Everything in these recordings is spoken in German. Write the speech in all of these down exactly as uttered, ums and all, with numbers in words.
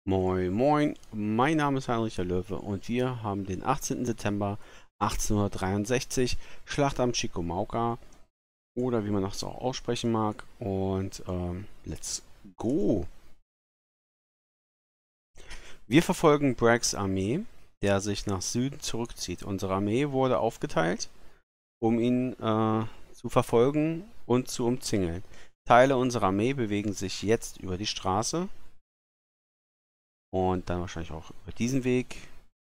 Moin Moin, mein Name ist Heinrich der Löwe und wir haben den achtzehnten September achtzehnhundertdreiundsechzig, Schlacht am Chickamauga oder wie man das auch aussprechen mag, und ähm, let's go! Wir verfolgen Braggs Armee, der sich nach Süden zurückzieht. Unsere Armee wurde aufgeteilt, um ihn äh, zu verfolgen und zu umzingeln. Teile unserer Armee bewegen sich jetzt über die Straße und dann wahrscheinlich auch über diesen Weg.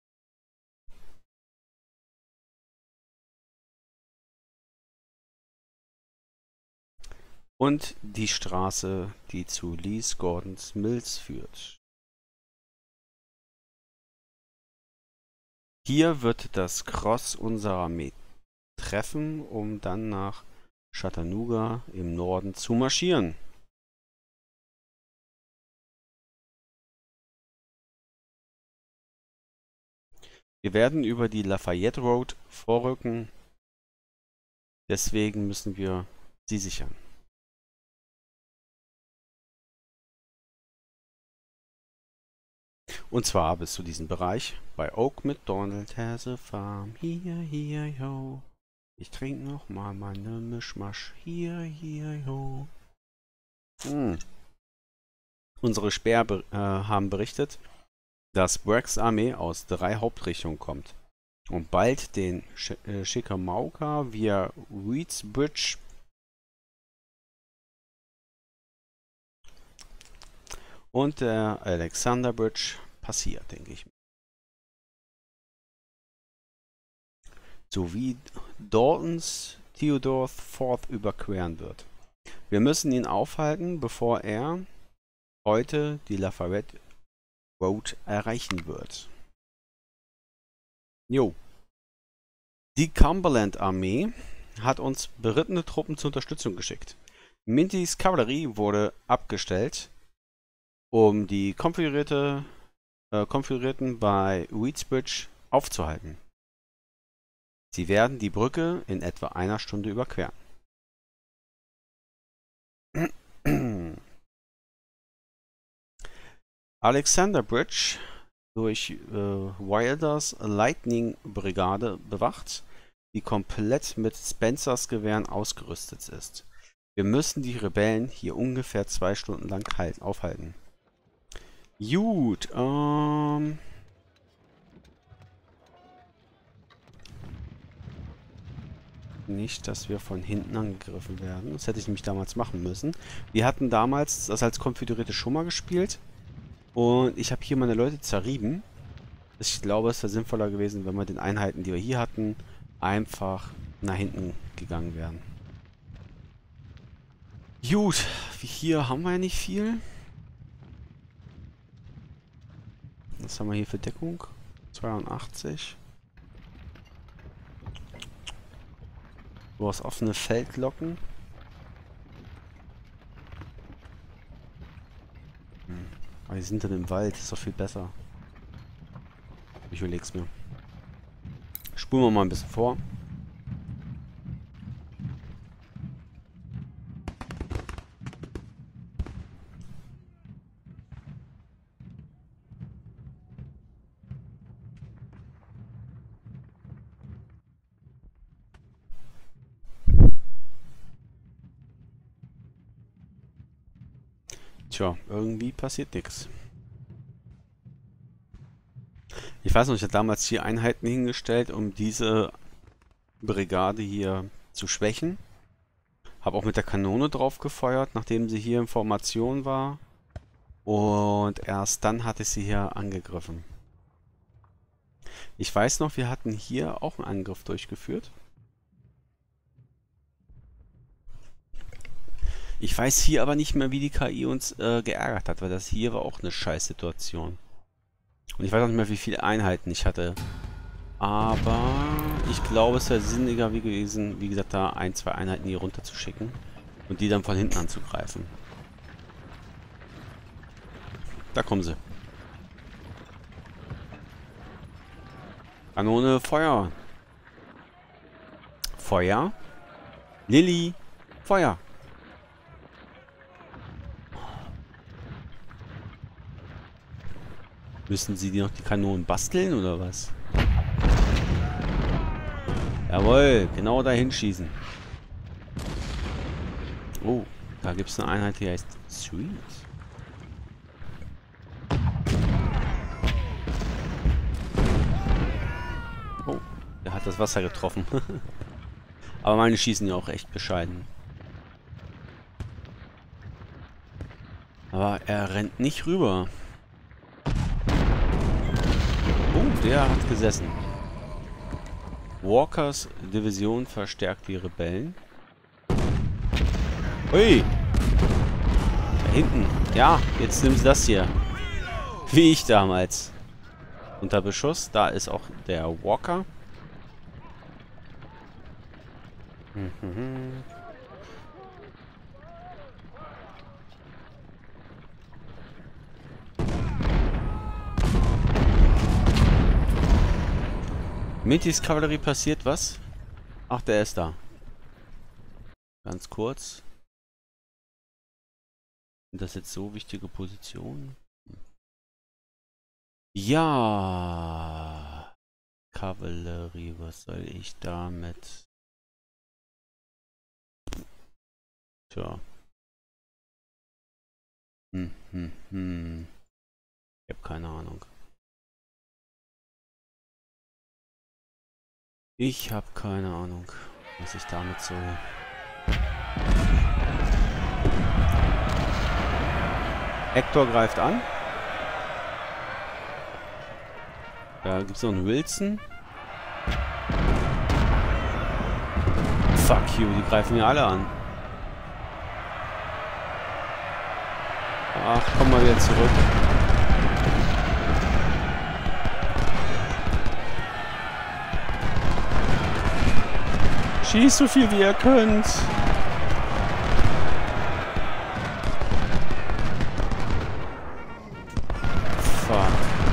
Und die Straße, die zu Lee's Gordons Mills führt. Hier wird das Cross unserer Armee treffen, um dann nach Chattanooga im Norden zu marschieren. Wir werden über die Lafayette Road vorrücken, deswegen müssen wir sie sichern. Und zwar bis zu diesem Bereich. Bei Oak McDonald has a farm. Hier, hier, yo. Ich trinke noch mal meine Mischmasch. Hier, hier, yo. Hm. Unsere Späher be äh, haben berichtet, dass Braggs Armee aus drei Hauptrichtungen kommt und bald den Ch äh, Chickamauga via Reeds Bridge und der Alexander Bridge passiert, denke ich. Sowie Daltons Theodore Fourth überqueren wird. Wir müssen ihn aufhalten, bevor er heute die Lafayette Road erreichen wird. Jo. Die Cumberland-Armee hat uns berittene Truppen zur Unterstützung geschickt. Mintys Kavallerie wurde abgestellt, um die Konföderierte, äh, Konföderierten bei Reedsbridge aufzuhalten. Sie werden die Brücke in etwa einer Stunde überqueren. Alexander Bridge, durch äh, Wilders Lightning Brigade bewacht, die komplett mit Spencers Gewehren ausgerüstet ist. Wir müssen die Rebellen hier ungefähr zwei Stunden lang halt, aufhalten. Gut, ähm... nicht, dass wir von hinten angegriffen werden. Das hätte ich nämlich damals machen müssen. Wir hatten damals das als Konföderierte schon mal gespielt. Und ich habe hier meine Leute zerrieben. Ich glaube, es wäre sinnvoller gewesen, wenn wir den Einheiten, die wir hier hatten, einfach nach hinten gegangen wären. Gut, hier haben wir ja nicht viel. Was haben wir hier für Deckung? zweiundachtzig. Du hast offene Feldlocken. Hm. Aber die sind dann im Wald, ist doch viel besser. Ich überleg's mir. Spulen wir mal ein bisschen vor. Tja, irgendwie passiert nichts. Ich weiß noch, ich hatte damals hier Einheiten hingestellt, um diese Brigade hier zu schwächen. Habe auch mit der Kanone drauf gefeuert, nachdem sie hier in Formation war. Und erst dann hatte ich sie hier angegriffen. Ich weiß noch, wir hatten hier auch einen Angriff durchgeführt. Ich weiß hier aber nicht mehr, wie die K I uns äh, geärgert hat, weil das hier war auch eine Scheißsituation. Und ich weiß auch nicht mehr, wie viele Einheiten ich hatte. Aber ich glaube, es wäre sinniger gewesen, wie gesagt, da ein, zwei Einheiten hier runter zu schicken und die dann von hinten anzugreifen. Da kommen sie. Kanone, Feuer. Feuer. Lilly, Feuer. Müssen sie noch die Kanonen basteln oder was? Jawohl, genau dahin schießen. Oh, da gibt es eine Einheit, die heißt Sweet. Oh, der hat das Wasser getroffen. Aber meine schießen ja auch echt bescheiden. Aber er rennt nicht rüber. Oh, der hat gesessen. Walkers Division verstärkt die Rebellen. Ui! Da hinten. Ja, jetzt nimm das hier. Wie ich damals. Unter Beschuss. Da ist auch der Walker. Mhm. Metis Kavallerie passiert was? Ach, der ist da. Ganz kurz. Sind das jetzt so wichtige Positionen? Ja. Kavallerie, was soll ich damit? Tja. Hm, hm, hm. Ich habe keine Ahnung. Ich habe keine Ahnung, was ich damit soll. Hector greift an. Da gibt es noch einen Wilson. Fuck you, die greifen ja alle an. Ach, komm mal wieder zurück. Schießt so viel wie ihr könnt. Fuck.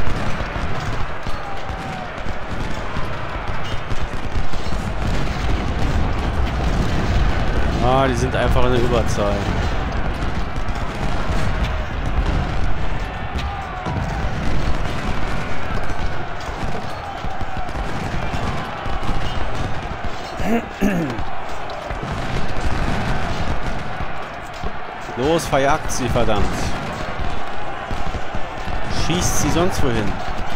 Ah, die sind einfach in der Überzahl. Los, verjagt sie, verdammt. Schießt sie sonst wohin.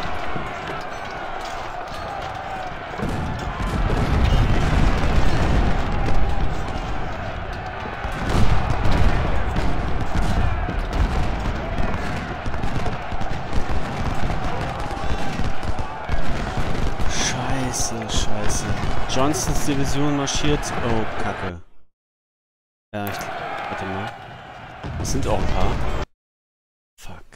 Scheiße, scheiße. Johnsons Division marschiert. Oh, Kacke. Ja, ich... Warte mal. Es sind auch ein paar. Fuck.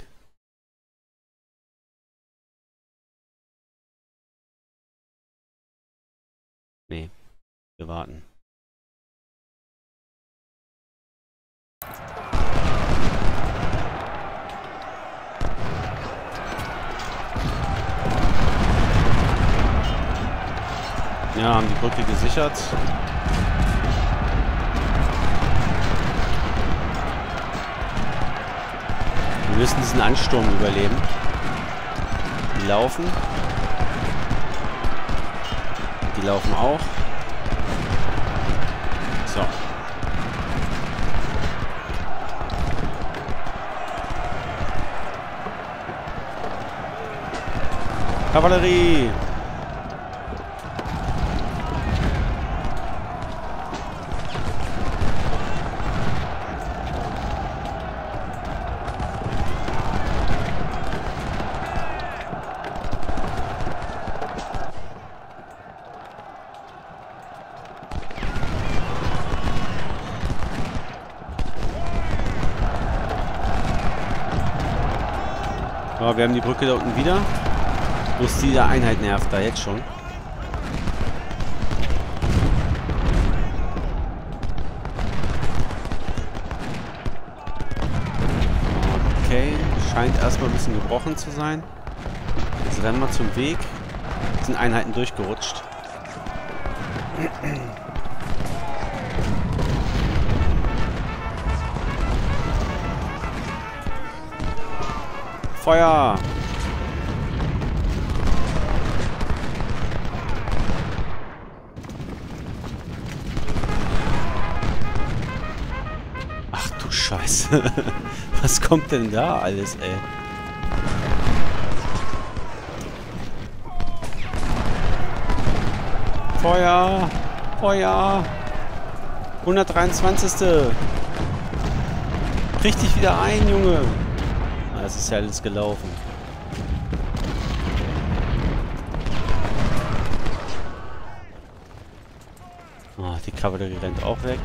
Nee. Wir warten. Ja, haben die Brücke gesichert. Wir müssen diesen Ansturm überleben. Die laufen. Die laufen auch. So. Kavallerie! Aber wir haben die Brücke da unten wieder. Bloß diese Einheit nervt da jetzt schon. Okay, scheint erstmal ein bisschen gebrochen zu sein. Jetzt rennen wir zum Weg. Jetzt sind Einheiten durchgerutscht. Feuer! Scheiße. Was kommt denn da alles, ey? Feuer! Feuer! hundertdreiundzwanzigste Krieg dich wieder ein, Junge! Ah, es ist ja alles gelaufen. Oh, die Kavallerie rennt auch weg.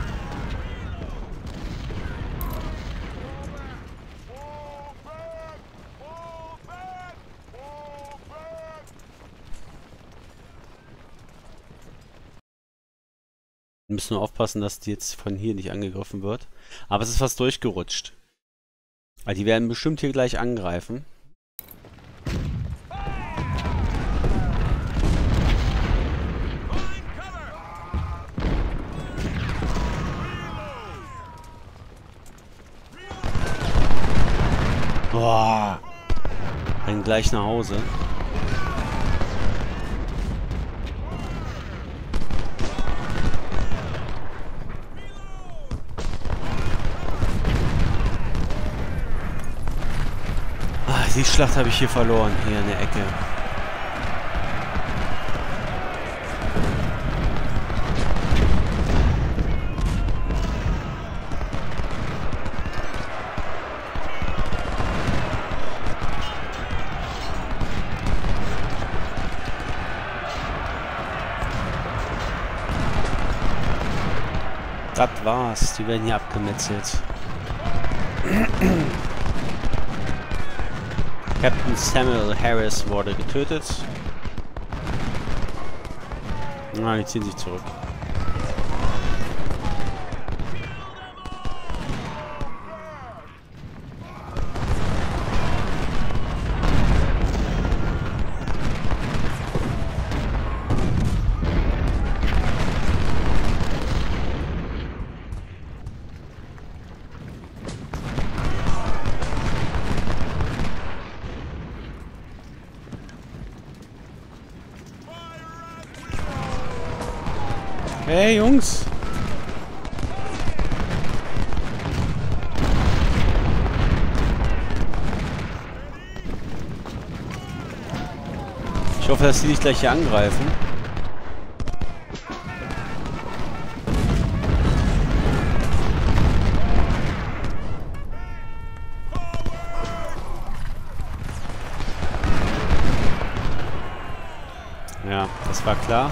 Wir müssen nur aufpassen, dass die jetzt von hier nicht angegriffen wird. Aber es ist fast durchgerutscht. Weil die werden bestimmt hier gleich angreifen. Boah. Rennen gleich nach Hause. Die Schlacht habe ich hier verloren, hier in der Ecke. Das war's, die werden hier abgemetzelt. Captain Samuel Harris wurde getötet. Na, die ziehen sich zurück. Hey Jungs! Ich hoffe, dass die nicht gleich hier angreifen. Ja, das war klar.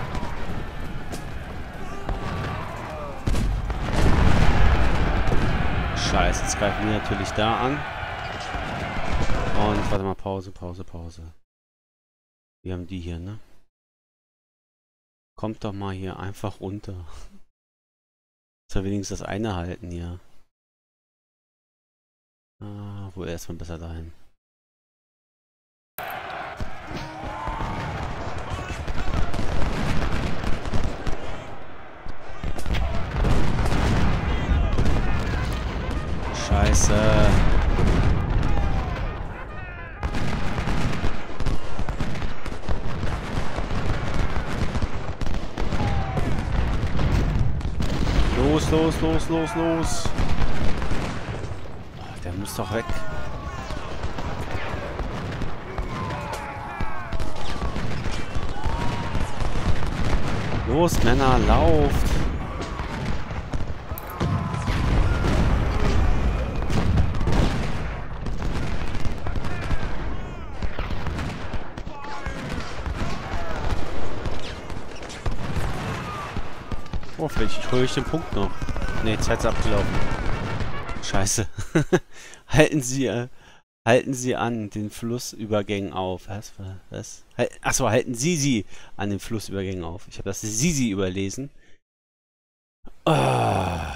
Scheiße, jetzt greifen wir natürlich da an. Und warte mal, Pause, Pause, Pause. Wir haben die hier, ne? Kommt doch mal hier einfach runter. Soll wenigstens das eine halten hier. Ah, wohl erstmal besser dahin. Scheiße. Los, los, los, los, los. Oh, der muss doch weg. Los, Männer, lauft. Oh, vielleicht hole ich den Punkt noch. Ne, Zeit ist abgelaufen. Scheiße. halten Sie, äh, halten Sie an den Flussübergängen auf. Was? Was? Halt, achso, halten Sie sie an den Flussübergängen auf. Ich habe das Sie sie überlesen. Oh.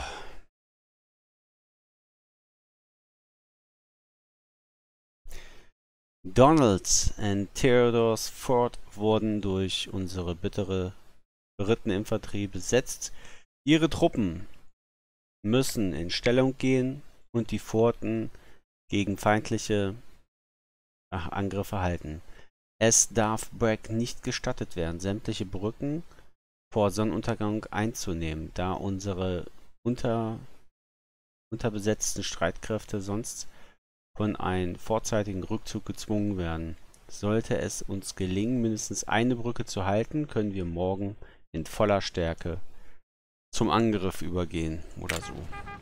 Donalds und Theodors Fort wurden durch unsere bittere berittene Infanterie besetzt. Ihre Truppen müssen in Stellung gehen und die Forten gegen feindliche ach, Angriffe halten. Es darf Bragg nicht gestattet werden, sämtliche Brücken vor Sonnenuntergang einzunehmen, da unsere unter unterbesetzten Streitkräfte sonst von einem vorzeitigen Rückzug gezwungen werden. Sollte es uns gelingen, mindestens eine Brücke zu halten, können wir morgen in voller Stärke zum Angriff übergehen oder so.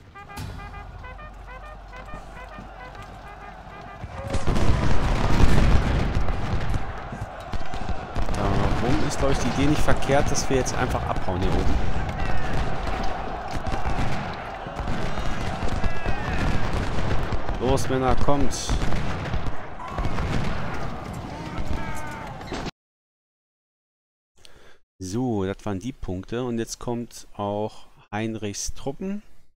Darum ist, glaube ich, die Idee nicht verkehrt, dass wir jetzt einfach abhauen hier oben. Los, Männer, kommt! So, das waren die Punkte. Und jetzt kommt auch Heinrichs Truppen.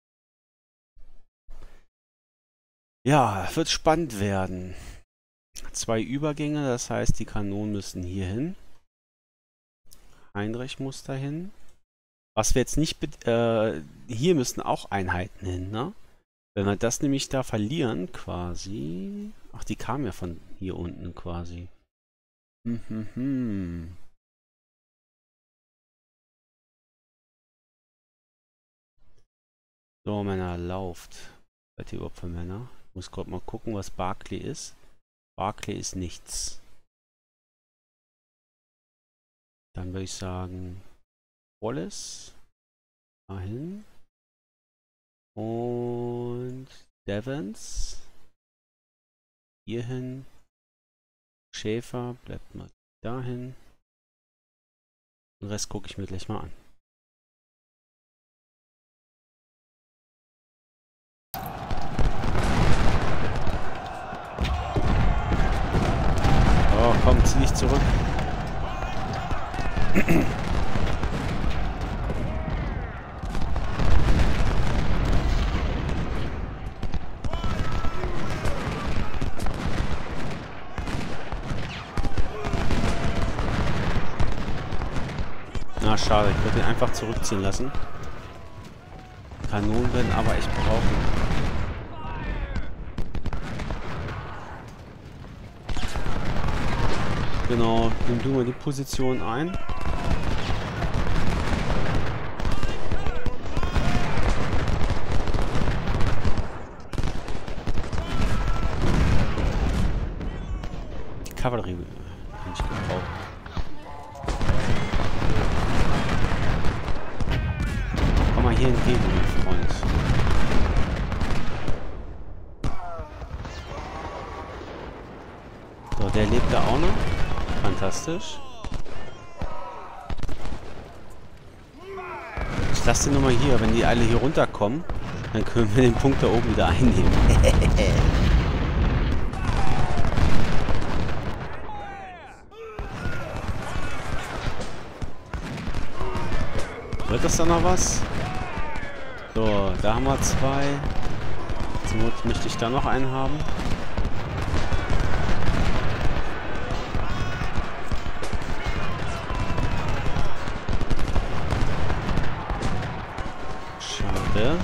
Ja, wird spannend werden. Zwei Übergänge, das heißt, die Kanonen müssen hier hin. Heinrich muss dahin. Was wir jetzt nicht... Äh, hier müssen auch Einheiten hin, ne? Wenn wir das nämlich da verlieren, quasi... Ach, die kamen ja von hier unten quasi. Hm, hm, hm. So, Männer, lauft. Seid ihr überhaupt für Männer? Ich muss gerade mal gucken, was Barclay ist. Barclay ist nichts. Dann würde ich sagen, Wallace. Dahin. Und Devons. Hierhin. Schäfer, bleibt mal dahin. Den Rest gucke ich mir gleich mal an. Oh, komm, zieh dich zurück. Na, schade, ich würde ihn einfach zurückziehen lassen. Kanonen werden aber echt brauchen. Genau, nimm du mal die Position ein. Die Kavallerie kann ich gebrauchen. Komm mal hier entgegen, mein Freund. So, der lebt da auch noch. Fantastisch. Ich lasse den nochmal hier. Wenn die alle hier runterkommen, dann können wir den Punkt da oben wieder einnehmen. Wird das dann noch was? So, da haben wir zwei. Zur Not möchte ich da noch einen haben. Schade.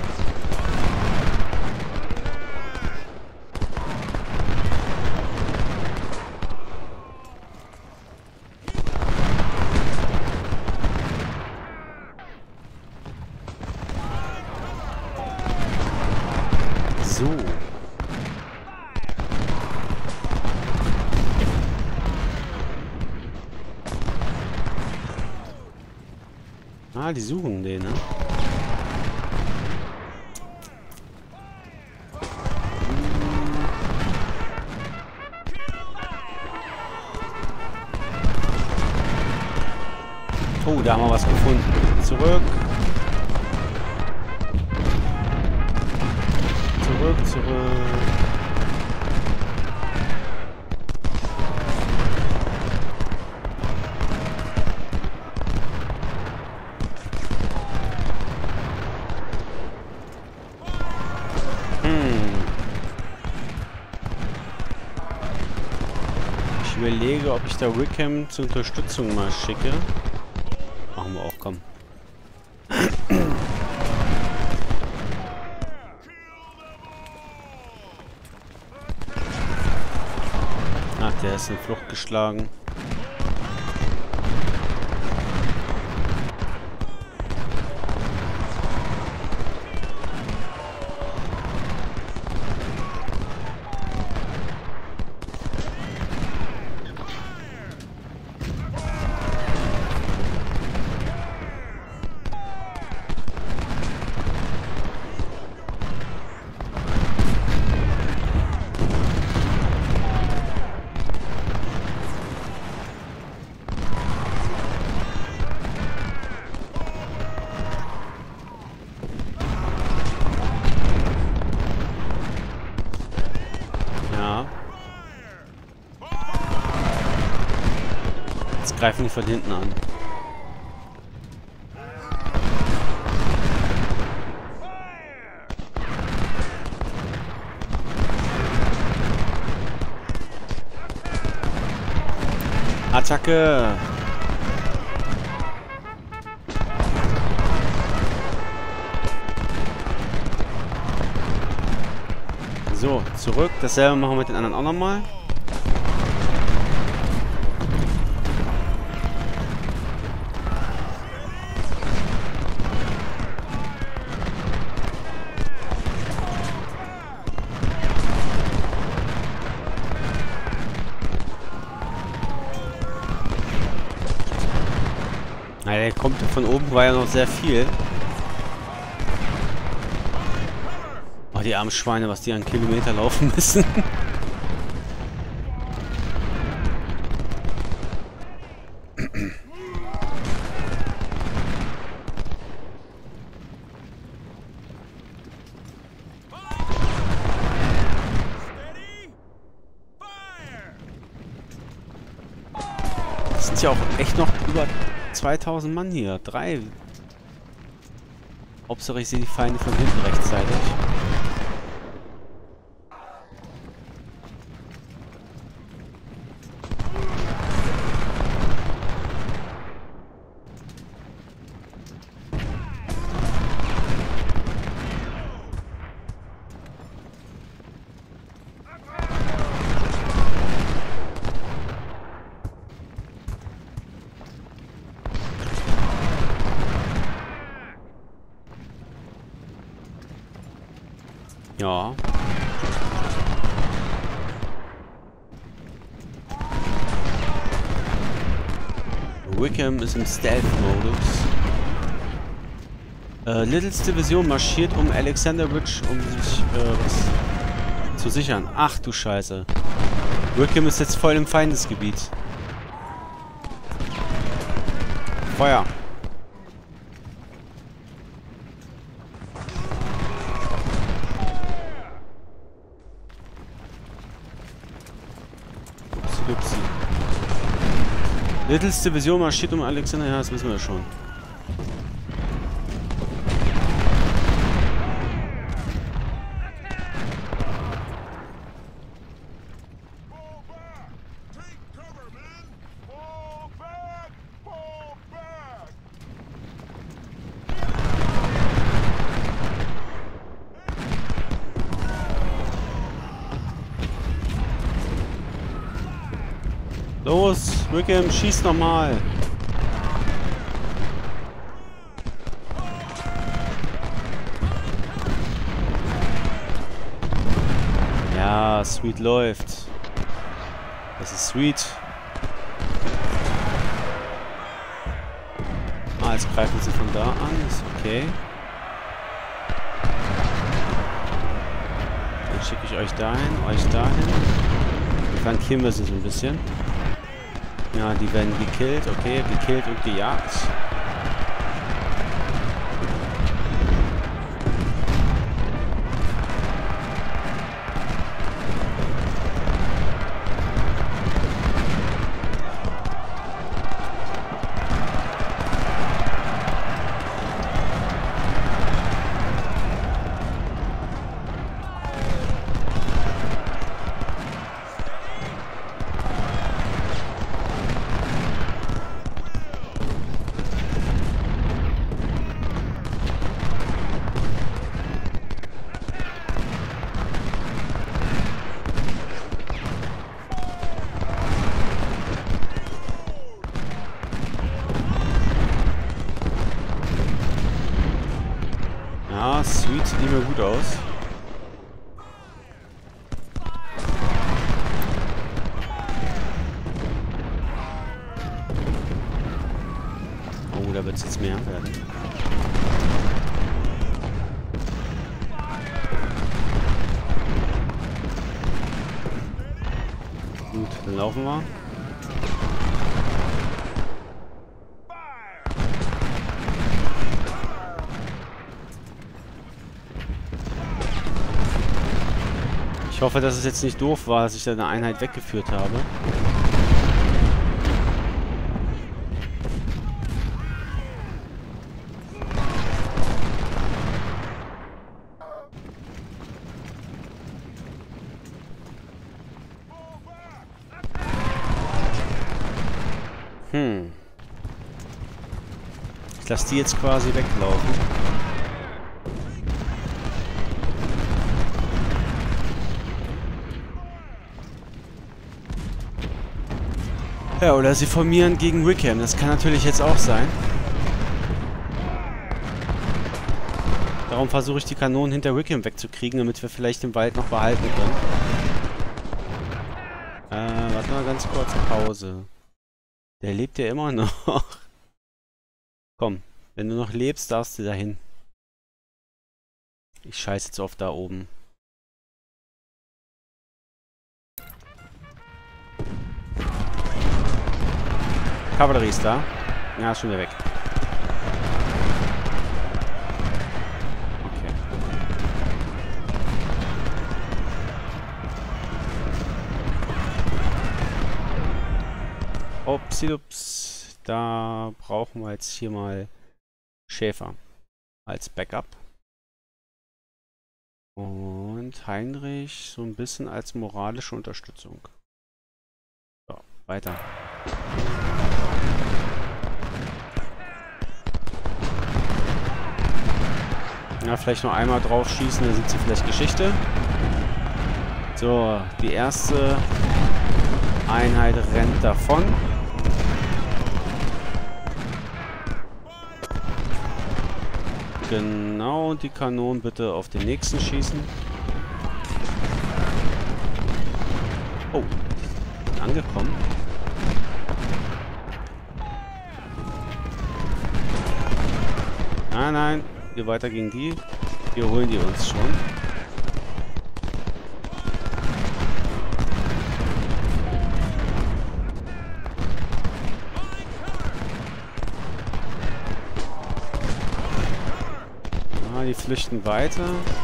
So. Ah, die suchen den, ne? Oh, da haben wir was gefunden. Zurück. Zurück, zurück. Hm. Ich überlege, ob ich da Wickham zur Unterstützung mal schicke. Machen wir auch, komm. Ach, der ist in Flucht geschlagen. greifen die von hinten an. Attacke! So, zurück. Dasselbe machen wir mit den anderen auch nochmal. Na, der kommt von oben, war ja noch sehr viel. Oh, die armen Schweine, was die an Kilometer laufen müssen. Das sind ja auch echt noch über zweitausend Mann hier. Drei. Hauptsache ich sehe die Feinde von hinten rechtzeitig. Ja. Wickham ist im Stealth-Modus. Äh, Littles Division marschiert um Alexander Ridge, um sich äh, was zu sichern. Ach du Scheiße. Wickham ist jetzt voll im Feindesgebiet. Feuer. Littles Division marschiert um Alexander. Ja, das wissen wir schon. Los, Wickham, schieß nochmal. Ja, Sweet läuft. Das ist Sweet. Ah, jetzt greifen sie von da an. Ist okay. Dann schicke ich euch dahin, euch dahin. Dann flankieren wir sie so ein bisschen. Ja, die werden gekillt, okay, gekillt und gejagt. Ja, Sweet sieht nicht mehr gut aus. Oh, da wird es jetzt mehr werden. Gut, dann laufen wir. Ich hoffe, dass es jetzt nicht doof war, dass ich da eine Einheit weggeführt habe. Hm. Ich lasse die jetzt quasi weglaufen. Ja, oder sie formieren gegen Wickham. Das kann natürlich jetzt auch sein. Darum versuche ich die Kanonen hinter Wickham wegzukriegen, damit wir vielleicht den Wald noch behalten können. Äh, warte mal ganz kurz. Pause. Der lebt ja immer noch. Komm, wenn du noch lebst, darfst du dahin. Ich scheiße jetzt auf da oben. Kavallerie ist da. Ja, ist schon wieder weg. Okay. Upsidups. Da brauchen wir jetzt hier mal Schäfer als Backup. Und Heinrich so ein bisschen als moralische Unterstützung. So, weiter. Ja, vielleicht noch einmal drauf schießen, dann sind sie vielleicht Geschichte. So, die erste Einheit rennt davon. Genau, die Kanonen bitte auf den nächsten schießen. Oh, bin angekommen. Nein, nein, wir weiter gegen die. Wir holen die uns schon. Ah, die flüchten weiter.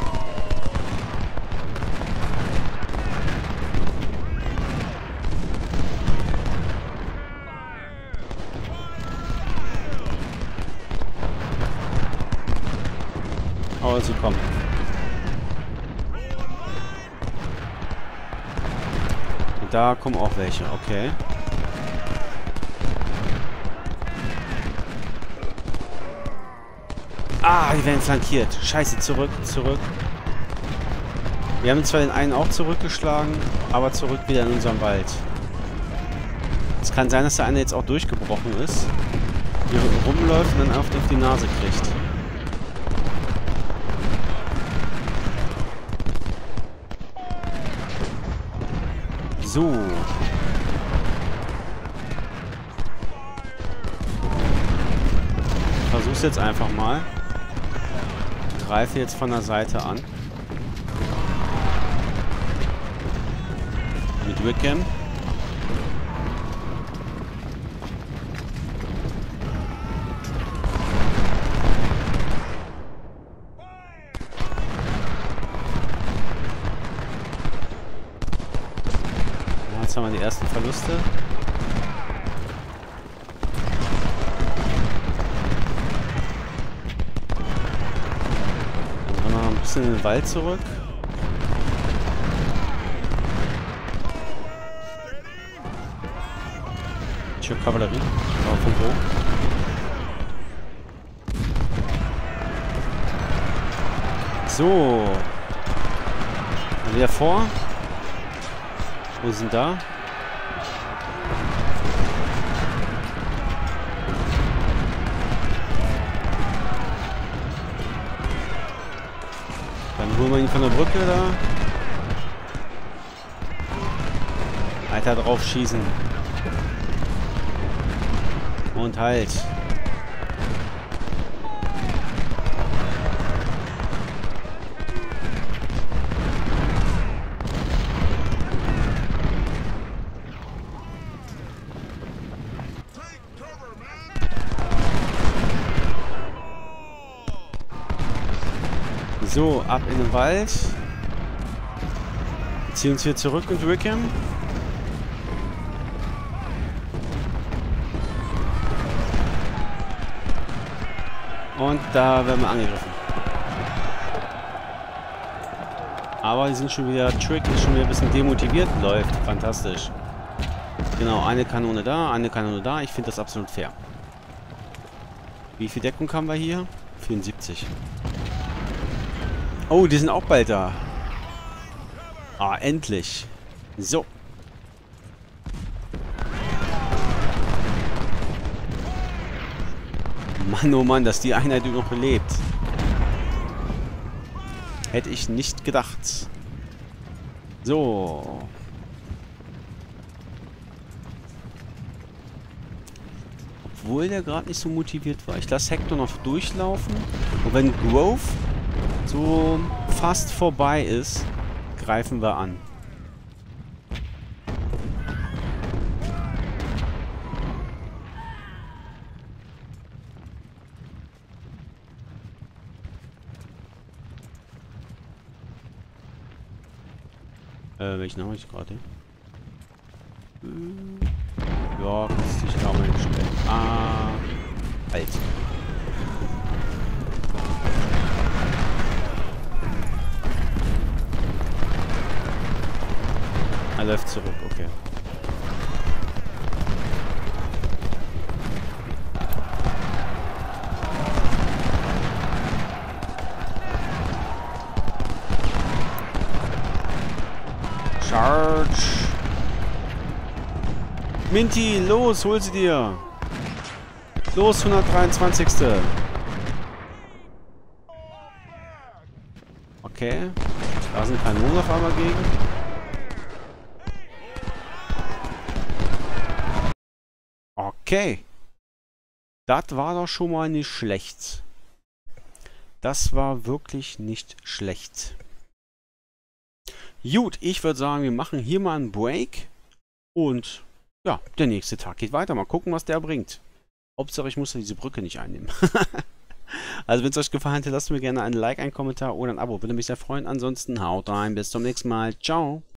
Oh, sie kommen. Und da kommen auch welche, okay. Ah, die werden flankiert. Scheiße, zurück, zurück. Wir haben zwar den einen auch zurückgeschlagen, aber zurück wieder in unseren Wald. Es kann sein, dass der eine jetzt auch durchgebrochen ist, hier rumläuft und dann auf die Nase kriegt. So. Ich versuch's jetzt einfach mal. Ich greife jetzt von der Seite an. Mit Wickham. Jetzt haben wir die ersten Verluste. Dann gehen wir noch ein bisschen in den Wald zurück. Schön Kavallerie. Aber von wo? So. Dann wieder vor. Wo sind da? Dann holen wir ihn von der Brücke da. Weiter drauf schießen. Und halt. So, ab in den Wald. Ziehen uns hier zurück mit Wickham. Und da werden wir angegriffen. Aber die sind schon wieder, Trick ist schon wieder ein bisschen demotiviert. Läuft, fantastisch. Genau, eine Kanone da, eine Kanone da. Ich finde das absolut fair. Wie viel Deckung haben wir hier? vierundsiebzig. Oh, die sind auch bald da. Ah, endlich. So. Mann, oh Mann, dass die Einheit noch lebt. Hätte ich nicht gedacht. So. Obwohl der gerade nicht so motiviert war. Ich lasse Hector noch durchlaufen. Und wenn Grove so fast vorbei ist, greifen wir an. Äh, welchen habe ich gerade? Hm. Ja, kannst dich da mal hinstellen. Ah, halt. Er läuft zurück, okay. Charge! Minty, los, hol sie dir! Los, hundertdreiundzwanzigste Okay. Da sind Kanonen auf einmal gegen. Okay. Das war doch schon mal nicht schlecht. Das war wirklich nicht schlecht. Gut, ich würde sagen, wir machen hier mal einen Break. Und ja, der nächste Tag geht weiter. Mal gucken, was der bringt. Hauptsache, ich muss ja diese Brücke nicht einnehmen. Also, wenn es euch gefallen hat, lasst mir gerne ein Like, einen Kommentar oder ein Abo. Würde mich sehr freuen. Ansonsten haut rein. Bis zum nächsten Mal. Ciao.